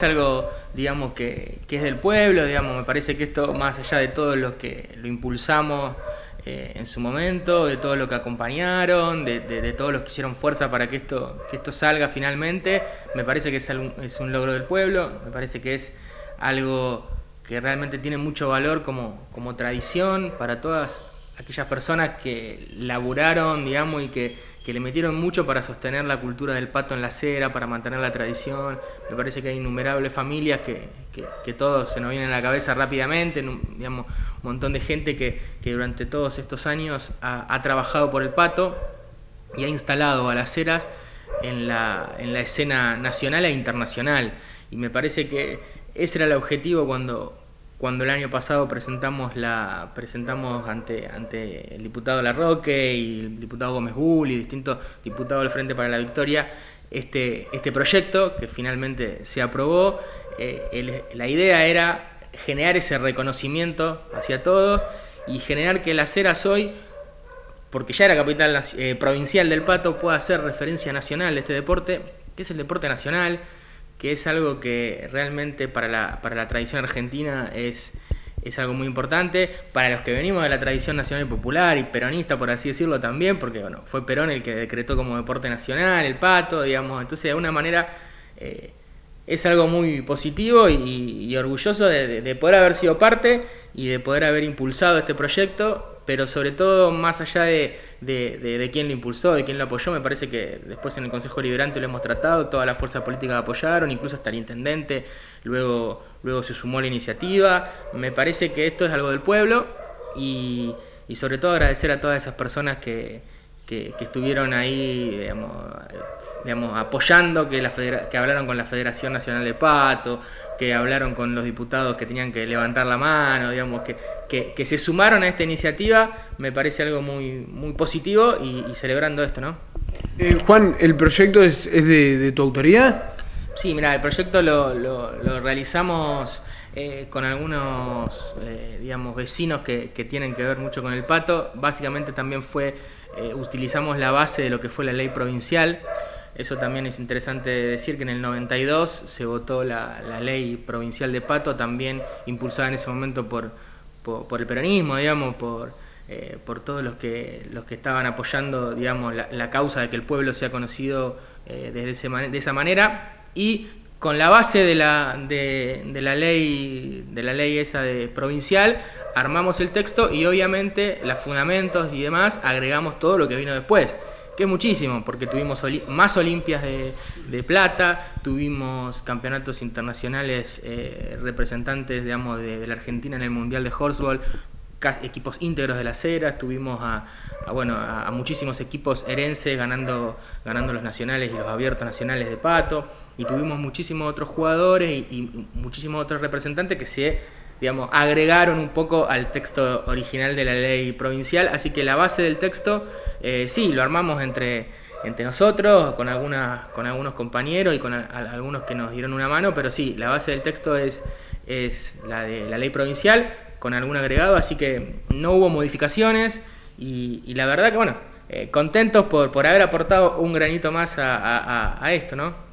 algo, digamos, que es del pueblo, digamos, me parece que esto, más allá de todo lo que lo impulsamos en su momento, de todo lo que acompañaron, de todos los que hicieron fuerza para que esto salga finalmente, me parece que es un logro del pueblo, me parece que es algo que realmente tiene mucho valor como tradición para todas aquellas personas que laburaron, digamos, y que le metieron mucho para sostener la cultura del pato en la acera, para mantener la tradición. Me parece que hay innumerables familias que todos se nos vienen a la cabeza rápidamente, digamos, un montón de gente que durante todos estos años ha trabajado por el pato y ha instalado balaceras en la escena nacional e internacional. Y me parece que ese era el objetivo cuando el año pasado presentamos ante el diputado Larroque y el diputado Gómez Bull y distintos diputados del Frente para la Victoria este proyecto que finalmente se aprobó. La idea era generar ese reconocimiento hacia todos y generar que Las Heras hoy, porque ya era capital provincial del pato, pueda ser referencia nacional de este deporte, que es el deporte nacional, que es algo que realmente para la tradición argentina es algo muy importante, para los que venimos de la tradición nacional y popular y peronista, por así decirlo también, porque bueno, fue Perón el que decretó como deporte nacional el pato, digamos, entonces de alguna manera es algo muy positivo y orgulloso de poder haber sido parte y de poder haber impulsado este proyecto, pero sobre todo más allá de quién lo impulsó, de quién lo apoyó, me parece que después en el Consejo Deliberante lo hemos tratado, todas las fuerzas políticas apoyaron, incluso hasta el intendente, luego se sumó a la iniciativa. Me parece que esto es algo del pueblo y sobre todo agradecer a todas esas personas que estuvieron ahí, digamos, apoyando, que hablaron con la Federación Nacional de Pato, que hablaron con los diputados que tenían que levantar la mano, digamos, que se sumaron a esta iniciativa. Me parece algo muy, muy positivo y celebrando esto, ¿no? Juan, ¿el proyecto es de tu autoría? Sí, mira, el proyecto lo realizamos con algunos digamos, vecinos que tienen que ver mucho con el pato. Básicamente también utilizamos la base de lo que fue la ley provincial. Eso también es interesante decir, que en el 92 se votó la ley provincial de pato, también impulsada en ese momento por el peronismo, digamos, por todos los que estaban apoyando, digamos, la causa de que el pueblo sea conocido de esa manera. Y con la base de la ley esa de provincial, armamos el texto y obviamente los fundamentos y demás agregamos todo lo que vino después, que es muchísimo, porque tuvimos más Olimpias de plata, tuvimos campeonatos internacionales representantes, digamos, de la Argentina en el Mundial de Horseball, equipos íntegros de Las Heras, tuvimos a muchísimos equipos herenses ganando los nacionales y los abiertos nacionales de pato, y tuvimos muchísimos otros jugadores y muchísimos otros representantes que digamos, agregaron un poco al texto original de la ley provincial. Así que la base del texto, sí, lo armamos entre nosotros, con algunos compañeros y con algunos que nos dieron una mano, pero sí, la base del texto es la de la ley provincial, con algún agregado, así que no hubo modificaciones y la verdad que, bueno, contentos por haber aportado un granito más a esto, ¿no?